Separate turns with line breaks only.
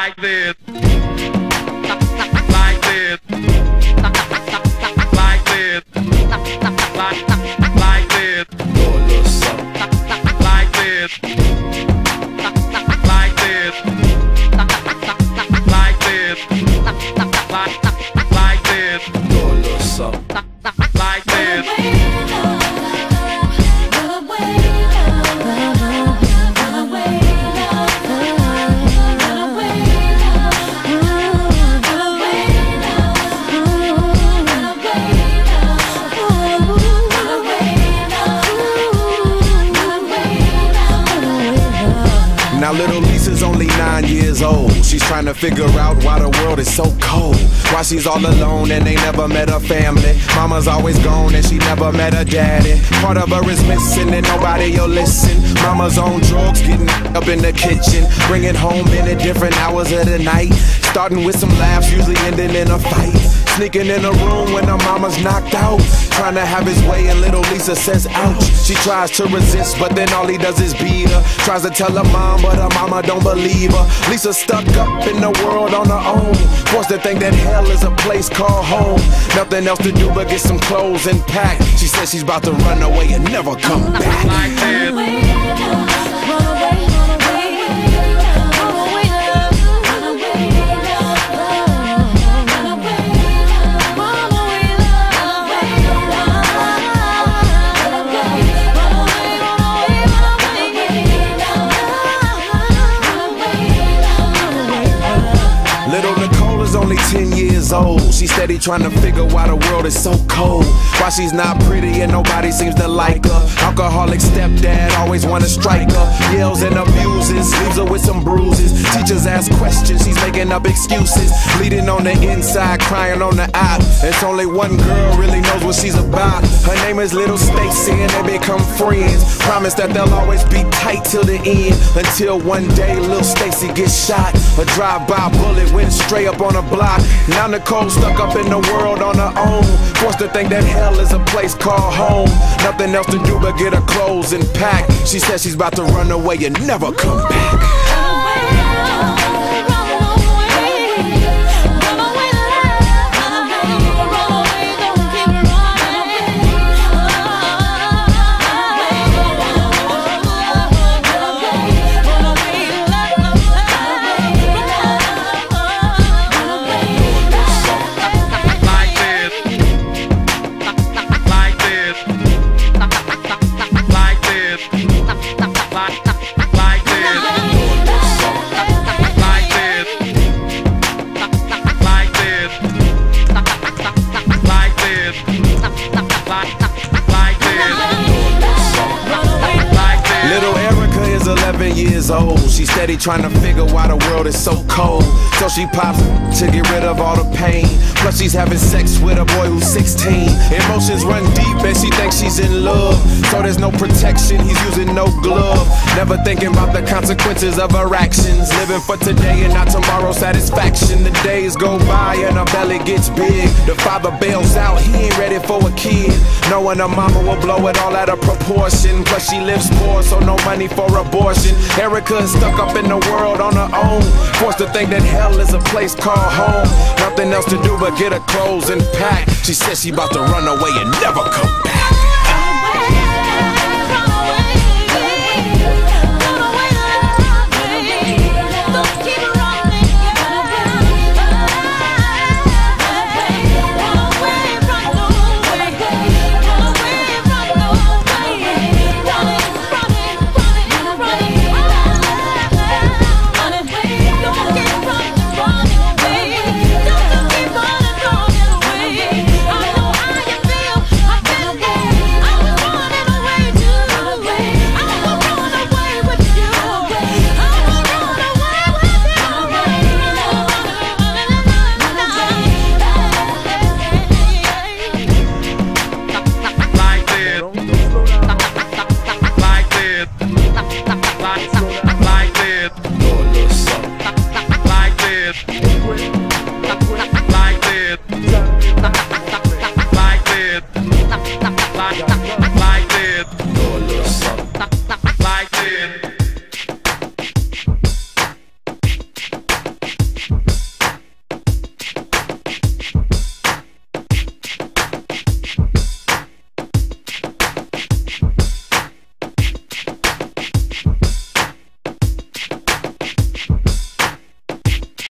like this, like this, like this, like this,
do a little something.
like this, like this, like this, like this,
Do a little something.
like this.
Now little Lisa's only 9 years old. She's trying to figure out why the world is so cold. Why she's all alone and they never met her family. Mama's always gone and she never met her daddy. Part of her is missing and nobody'll listen. Mama's on drugs, getting up in the kitchen, bringing home in at different hours of the night. Starting with some laughs, usually ending in a fight. Sneaking in a room when her mama's knocked out, trying to have his way and little Lisa says ouch. She tries to resist but then all he does is beat her. Tries to tell her mom but her mama don't believe her. Lisa's stuck up in the world on her own, forced to think that hell is a place called home. Nothing else to do but get some clothes and pack. She says she's about to run away and never come back.
Like this.
Only 10 years old. She's steady trying to figure why the world is so cold. Why she's not pretty and nobody seems to like her. Alcoholic stepdad always wanna strike her. Yells and abuses, leaves her with some bruises. Teachers ask questions, she's making up excuses. Bleeding on the inside, crying on the eye. It's only one girl really knows what she's about. Her name is Little Stacy and they become friends. Promise that they'll always be tight till the end. Until one day Little Stacy gets shot. A drive-by bullet went straight up on her block. Now Nicole stuck up in the world on her own, forced to think that hell is a place called home. Nothing else to do but get her clothes and pack. She says she's about to run away and never come back. Years old. She's steady trying to figure why the world is so cold. So she pops to get rid of all the pain. Plus she's having sex with a boy who's 16. Emotions run deep and she thinks she's in love. So there's no protection, he's using no glove. Never thinking about the consequences of her actions. Living for today and not tomorrow's satisfaction. The days go by and her belly gets big. The father bails out, he ain't ready for a kid. Knowing her mama will blow it all out of proportion. Plus she lives poor, so no money for abortion. Erica is stuck up in the world on her own, forced to think that hell is a place called home. Nothing else to do but get her clothes and pack. She says she about to run away and never come back.